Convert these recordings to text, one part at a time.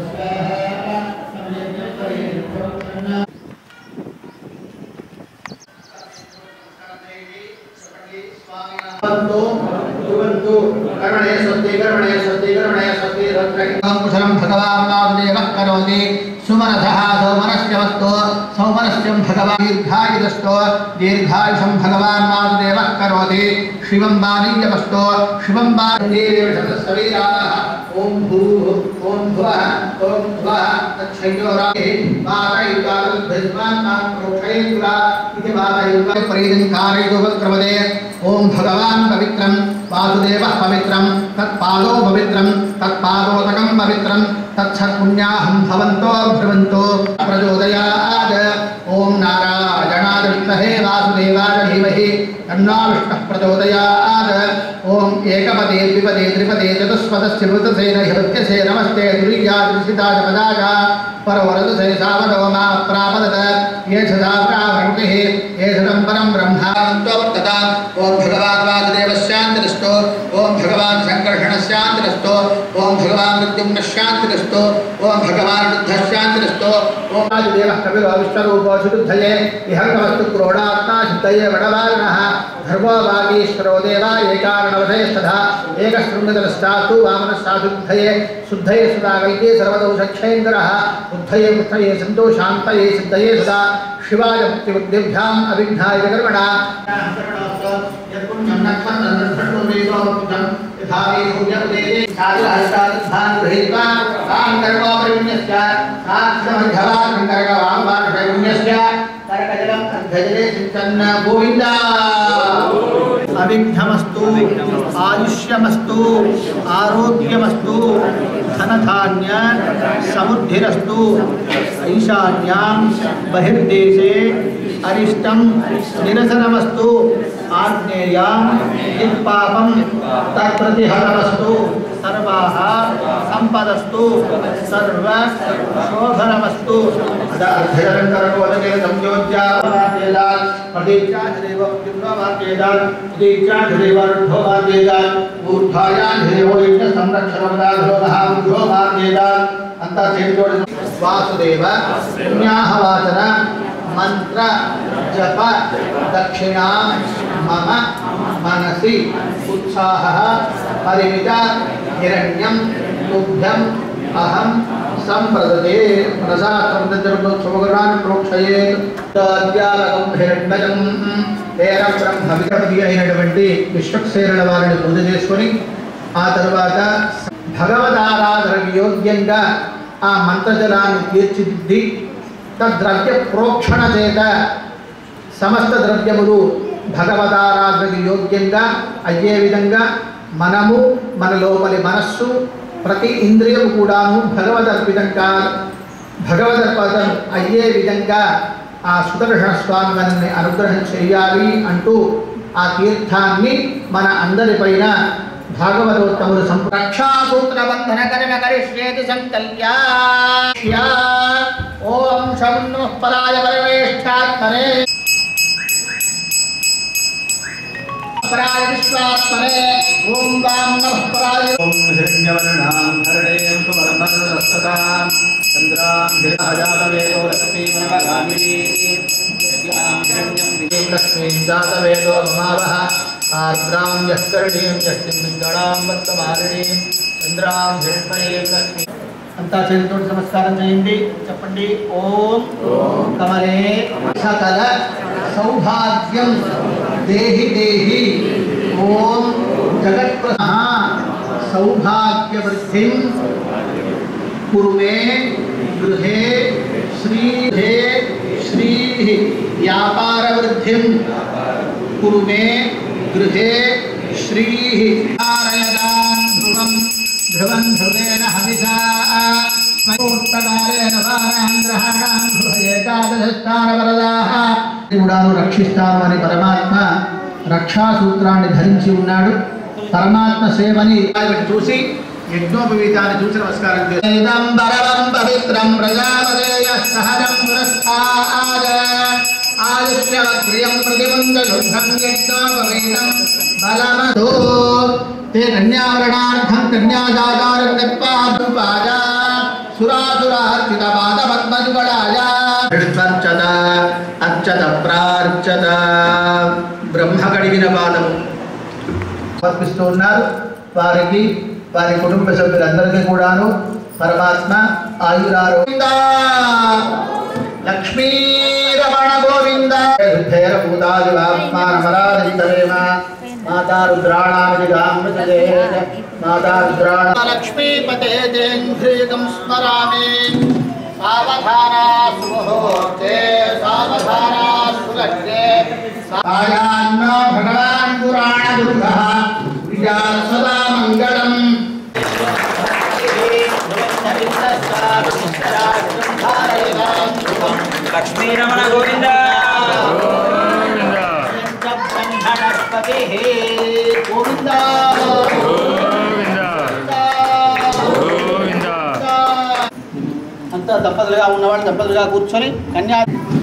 भगवान् वासुदेवः करोति सुमनसः सौमनस्यमस्तु सौमनस्यं भगवान् दीर्घायुधस्तो दीर्घायुषं भगवान् वासुदेवः करोति शिवं बाणीयमस्तु शिवं बाणीयशतस्वीराः ओम भूः ओम भुवः ओम भुवः तच्छयोराहे वातयुगालुद्भिस्मान् प्रोक्षयेन्द्रा इति वातयुगाल परिदिङ्कारयुगक्रमदे ओम भगवान् पवित्रं वासुदेवः पवित्रं तत्पादो पवित्रं तत्पादोदकं पवित्रं तत्सत्पुण्याहं भवन्तो भ्रुवन्तो प्रचोदयात् ओम नारायणाय विद्महे वासुदेवाय धीमहि तन्नो विष्णुः प्रचोदयात् ओम एकपदे द्विपदे त्रिपदे चतुष्पदस्य मृतसेन हिवत्यसे नमस्ते दुर्यादृशिताय पदाय परवरदसे सावनो मा प्रापदत ये सदा प्रावृतिः ये सदं परं ब्रह्मान्तोक्तता ओम भगवान् वासुदेवस्यान्तरस्तो ओम भगवान् संकर्षणस्यान्तरस्तो ओम भगवान् मृत्युम्नस्यान्तरस्तो ओम भगवान् बुद्धस्यान्तरस्तो ओम वासुदेवः कपिलो विश्वरूपो शुद्धये इहंगमस्तु क्रोडात्मा शुद्धये वडवारिणः धर्मो वागीश्वरो देवा एकारणवधयस्तथा एकशृङ्गदलस्तास्तु वामनस्ताशुद्धये शुद्धये सदा वैद्ये सर्वदोषक्षेन्द्रः बुद्धये मुक्तये सन्तोषान्तये सिद्धये सदा शिवाय मुक्तिबुद्धिभ्याम् अभिघ्नाय कर्मणा यत्पुण्यं नक्षत्रं यथा वे सूर्योदये साधुहस्ताद्धान् गृहीत्वा तां कर्मो प्रविण्यस्य साक्षमध्यवान् कर्गवां प्रविण्यस्य कर्कजलम् अर्धजले सिञ्चन् गोविन्दा अविघ्नमस्तु आयुष्यमस्तु आरोग्यमस्तु धनधान्य समुद्धिरस्तु ऐशान्यां बहिर्देशे अरिष्टं निरसनमस्तु आग्नेयां यत्पापं तत्प्रतिहतमस्तु सर्वाः संपदस्तु सर्व शोभनमस्तु अर्धजलङ्करकोदके संयोज्यावाद्येदान् प्रदीक्षाधिदेव किन्वाद्येदान् प्रदीक्षाधिदेव रुद्धोवाद्येदान् ऊर्ध्वायाधिदेवो यज्ञसंरक्षणवदाधो महाबुद्धोवाद्येदान् अन्तर्चेतोड वासुदेव पुण्याहवाचन मंत्र जप दक्षिणा मम मनसि उत्साहः परिमित हिरण्यं तुभ्यं अहं संप्रदते प्रसादं प्रोक्षये तद्यागं हिरण्यजं तेर ब्रह्म विकटि అయినటువంటి విశ్వక్సేనుల వారిని పూజ చేసుకొని ఆ తర్వాత భగవదారాధనకు యోగ్యంగా ఆ మంత్రజలాన్ని తీర్చిదిద్ది తద్ద్రవ్య ప్రోక్షణ చేత సమస్త ద్రవ్యములు భగవదారాధనకు యోగ్యంగా అయ్యే విధంగా మనము మన లోపలి మనస్సు ప్రతి ఇంద్రియము కూడాను భగవదర్పితంగా భగవదర్పితం అయ్యే విధంగా ఆ సుదర్శన స్వామి మనల్ని అనుగ్రహం చేయాలి అంటూ ఆ తీర్థాన్ని మన అందరిపైన భాగవతోత్తములు రక్షాసూత్రబంధన కర్మ కరిష్యేతి సంకల్ప్య ఓం శం నమః పరాయ పరమేష్ఠాత్మనే పరాయ విశ్వాత్మనే ఓం వాం నమః పరాయ ఓం హిరణ్యవర్ణాం హరణేయం సువర్ణరస్తతాం చంద్రాం హిరణ్యజాతవేదో లక్ష్మీమనగామినీ యజ్ఞాం హిరణ్యం విజయం లక్ష్మీం జాతవేదో మమావహ आर्द्रां यस्करणीं यष्टिंगणां वर्तमानिनीं चंद्रां हिरण्मयीं लक्ष्मी अंता చేతులతో నమస్కారం చేయండి చెప్పండి ఓం కమలే సకల సౌభాగ్యం దేహి దేహి ఓం జగత్ప్రసహ సౌభాగ్యవృద్ధిం కురు మే గృహే శ్రీహే శ్రీ వ్యాపారవృద్ధిం కురు మే गृहे श्रीः नारायणान् ध्रुवं ध्रुवं ध्रुवेन हविषा स्मरोत्तकारेण वारान् ग्रहाणान् ध्रुवयेकादशस्थानवरदाः దేవుడాను రక్షిస్తామని పరమాత్మ రక్షాసూత్రాన్ని ధరించి ఉన్నాడు. పరమాత్మ సేవని చూసి యజ్ఞోపవీతాన్ని చూసి నమస్కారం చేస్తాం. పవిత్రం ప్రజాపదేయ సహజం పురస్కార आयुष्यवक्रियं प्रतिबन्धयुद्धं यज्ञोपवीतं बलमतो ते कन्यावरणार्थं कन्यादातारं दत्त्वा సురాసురార్చిత పాదపద్మయుగళాయ విష్ణర్చత అర్చత ప్రార్చత బ్రహ్మ కడిగిన పాదము సమర్పిస్తూ ఉన్నారు. వారికి వారి కుటుంబ సభ్యులందరికీ కూడాను పరమాత్మ ఆయురారోగ్య లక్ష్మీ రమణ గోవింద భూతాదివాత్మానమరాదిందవేమ మాతా రుద్రాణామిగామృతదే మాతా రుద్రాణ లక్ష్మీపతే జయంఘ్రీకం స్మరామి సావధానా సుముహూర్తే సావధానా సులగ్నే సాయాన్నో భగవాన్ పురాణ దుర్గః విజాత సదా మంగళం లక్ష్మీ రమణ గోవింద గోవింద అంతా దంపతులుగా ఉన్నవాళ్ళు దంపతులుగా కూర్చొని కన్యా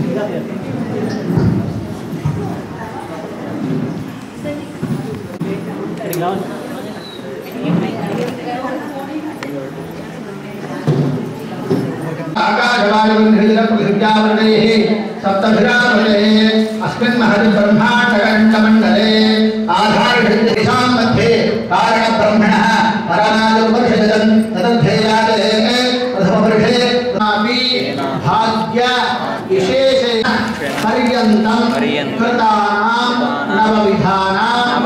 सप्तभिरामले अस्मिन् महति ब्रह्माण्डमण्डले आधारशक्तिसां मध्ये कारणब्रह्मणः परानादुपनिषदं तदध्येयादे प्रथमवर्षे नापि भाग्य विशेषेण पर्यन्तं कृतानां नवविधानां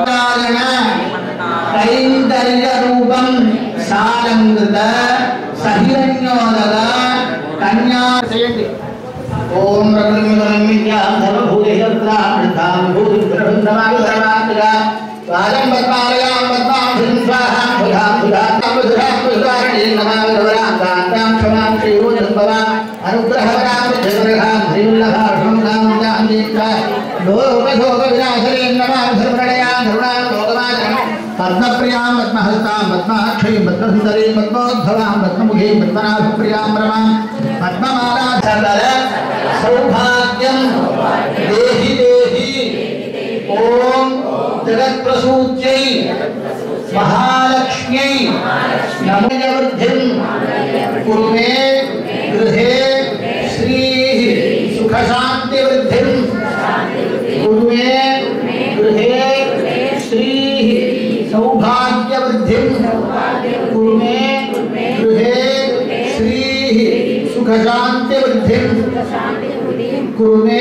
कैङ्कर्यरूपं सालङ्कृत सहिरण्योदक कन्या ओम रघुनाथं सर्वभूतेन्द्रामृतां भूतिभ्रमन्दमाविधर्मात्मजा वाजं पद्मालयां पद्मां स्वाहां भुजां भुजां भुजां भुजां नमाविधरां कान्तां क्षमां श्रीरूपं अनुग्रहवरां जगरहां हरिवल्लभां शोकां जान्दिका लोकशोक विनाशने नमाविधर्मणयां धरुणां लोकमात्रं पद्मप्रियां पद्महस्तां पद्माक्षयीं पद्मसुन्दरीं पद्मोद्भवां पद्ममुखीं पद्मनाभप्रियां रमां पद्ममालाधर सौभाग्यं देहि देहि ओम जगत्प्रसूत्यै महालक्ष्म्यै नमोवृद्धिं कुरु मे गृहे श्रीः सुखशान्तिवृद्धिं कुरु मे गृहे श्रीः सौभाग्यवृद्धिं कुरु मे गृहे श्रीः सुखशान्तिवृद्धिं कुरु मे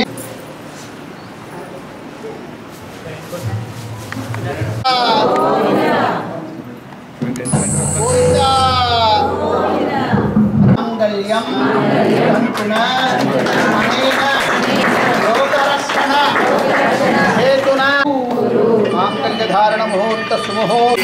मंगल्यम हेतुना मांगल्य धारण मुहूर्त सुमुहूर्त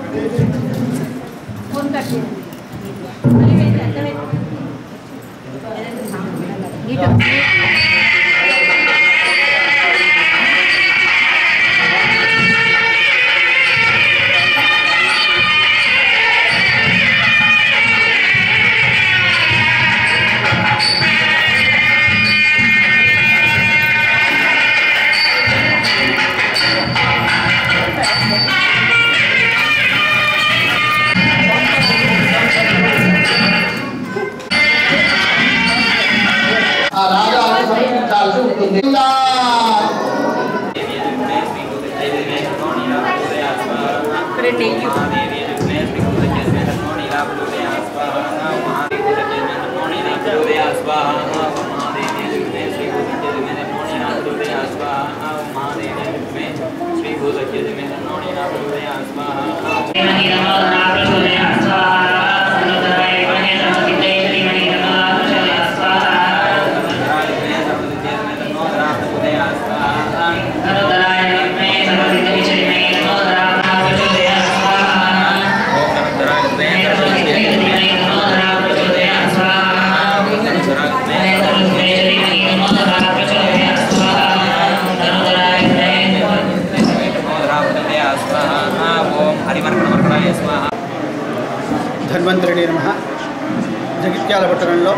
ధన్వంతరి నమః. జగిత్యాల పట్టణంలో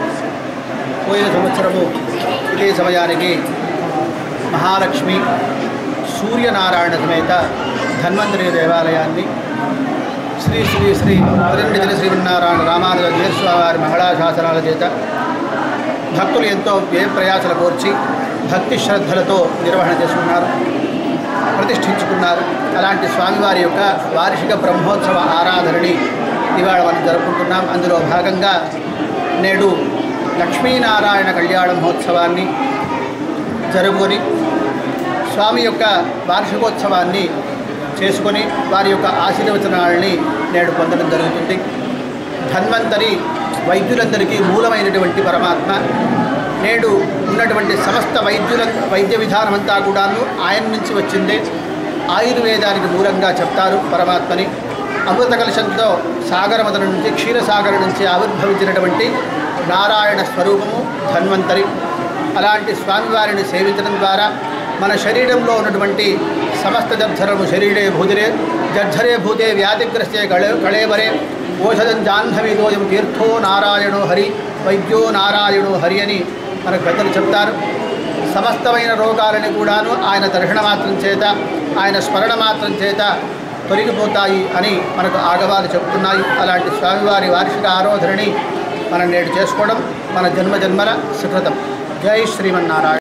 పోయిన సంవత్సరము ఇదే సమయానికి మహాలక్ష్మి సూర్యనారాయణ సమేత ధన్వంతరి దేవాలయాన్ని శ్రీ శ్రీ శ్రీ పదండిజన శ్రీమన్నారాయణ రామానుజ జీర్స్వామి మంగళాశాసనాల చేత భక్తులు ఎంతో ప్రయాసలు కోర్చి భక్తి శ్రద్ధలతో నిర్వహణ చేసుకున్నారు, ప్రతిష్ఠించుకున్నారు. అలాంటి స్వామివారి యొక్క వార్షిక బ్రహ్మోత్సవ ఆరాధనని ఇవాళ మనం జరుపుకుంటున్నాం. అందులో భాగంగా నేడు లక్ష్మీనారాయణ కళ్యాణ మహోత్సవాన్ని జరుపుకొని స్వామి యొక్క వార్షికోత్సవాన్ని చేసుకొని వారి యొక్క ఆశీర్వచనాలని నేడు పొందడం జరుగుతుంది. ధన్వంతరి వైద్యులందరికీ మూలమైనటువంటి పరమాత్మ. నేడు ఉన్నటువంటి సమస్త వైద్య విధానమంతా కూడాను ఆయన నుంచి వచ్చిందే. ఆయుర్వేదానికి మూలంగా చెప్తారు పరమాత్మని. అమృత కలశంతో సాగరమదన నుంచి క్షీరసాగర నుంచి ఆవిర్భవించినటువంటి నారాయణ స్వరూపము ధన్వంతరి. అలాంటి స్వామివారిని సేవించడం ద్వారా మన శరీరంలో ఉన్నటువంటి సమస్త జర్జరము శరీరే భూజరే జర్జరే భూతే వ్యాధిగ్రస్తే కళేవరే ఓషధం జాహ్నవీదోయం తీర్థో నారాయణో హరి వైద్యో నారాయణో హరి అని మనకు పెద్దలు చెప్తారు. సమస్తమైన రోగాలని కూడాను ఆయన దర్శన మాత్రం చేత ఆయన స్మరణ మాత్రం చేత తొలగిపోతాయి అని మనకు ఆగవాలు చెప్తున్నాయి. అలాంటి స్వామివారి వార్షిక ఆరాధనని మనం నేడు చేసుకోవడం మన జన్మజన్మల సుకృతం. జై శ్రీమన్నారాయణ.